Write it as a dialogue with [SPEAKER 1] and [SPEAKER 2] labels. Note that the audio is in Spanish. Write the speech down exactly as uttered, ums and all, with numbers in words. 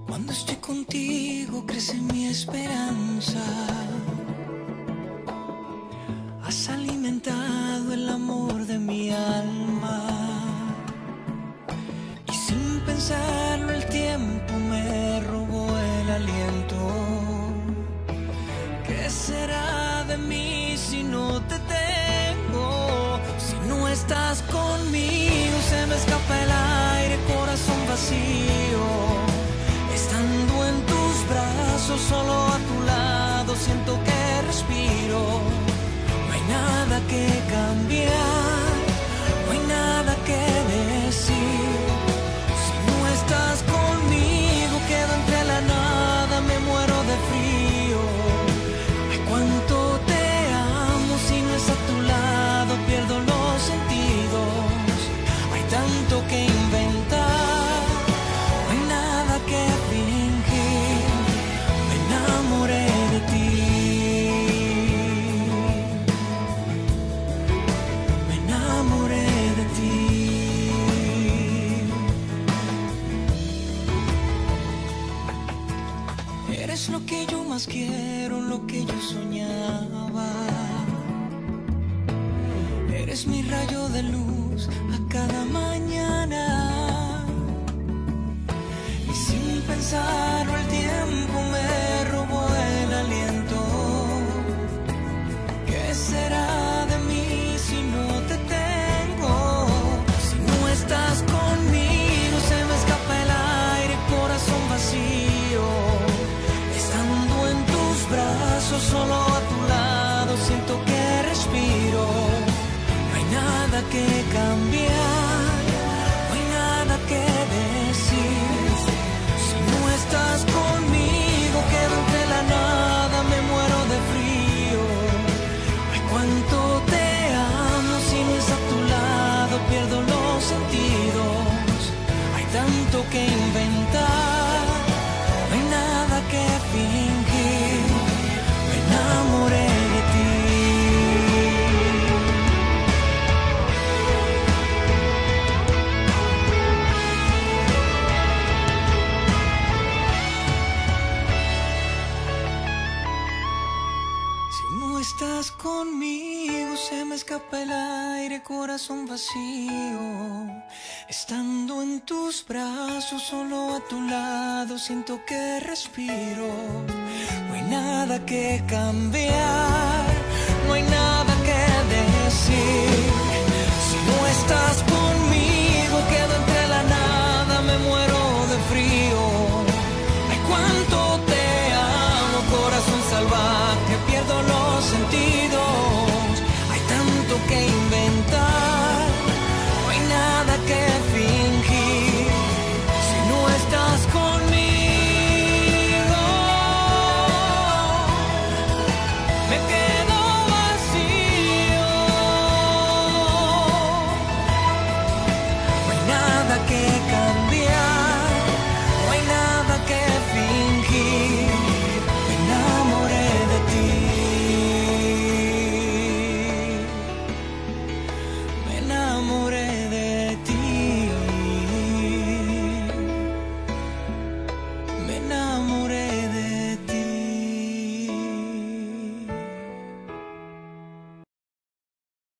[SPEAKER 1] Cuando estoy contigo crece mi esperanza. Has alimentado el amor de mi alma. Y sin pensarlo el tiempo me robó el aliento. ¿Qué será de mí si no te tengo? Si no estás conmigo se me escapa el aire, corazón vacío. Estando en tus brazos, solo a tu lado, siento que respiro. No hay nada que cambiar, no hay nada que decir. Si no estás conmigo, quedo entre la nada, me muero de frío. Ay, cuánto te amo, si no es a tu lado, pierdo los sentidos. Hay tanto que inventar, no hay nada que fingir. Me enamoré de ti. Me enamoré de ti. Eres lo que yo más quiero, lo que yo soñaba. Eres mi rayo de luz a cada mañana. Y sin pensarlo el tiempo me robó el aliento. ¿Qué será de mí si no te tengo? Si no estás conmigo se me escapa el aire, corazón vacío. Estando en tus brazos, solo a tu lado, siento que respiro. No hay nada que cambiar, no hay nada que decir. Si no estás conmigo, quedo entre la nada, me muero de frío. Ay, cuánto te amo, si no es a tu lado, pierdo los sentidos. Hay tanto que inventar, no hay nada que fingir. Me enamoré de ti. Si no estás conmigo se me escapa el aire, corazón vacío. Estando en tus brazos, solo a tu lado, siento que respiro. No hay nada que cambiar, no hay nada que decir. Si no estás conmigo